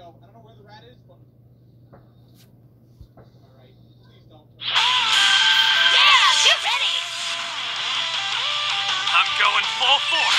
go. I don't know where the rat is, but... Alright, please don't. Yeah! Get ready! I'm going full force!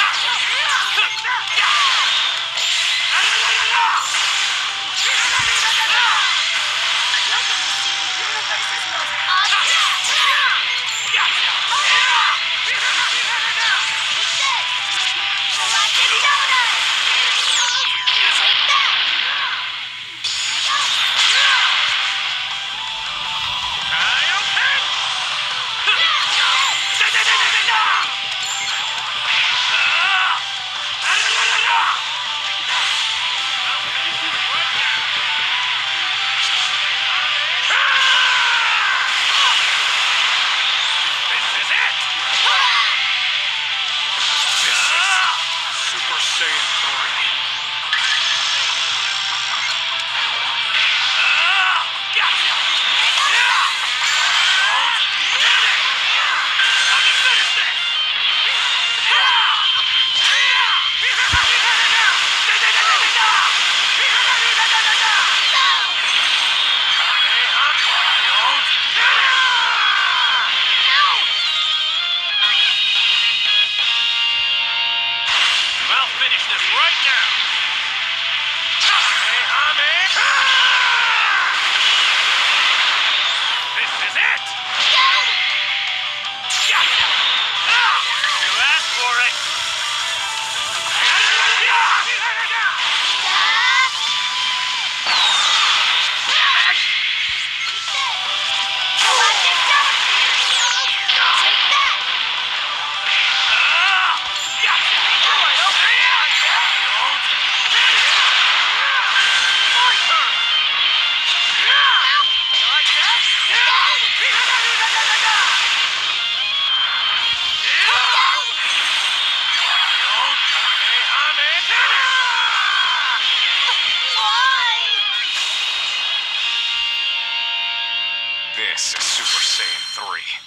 I'll finish this right now. This is it. You asked for it. This is Super Saiyan 3.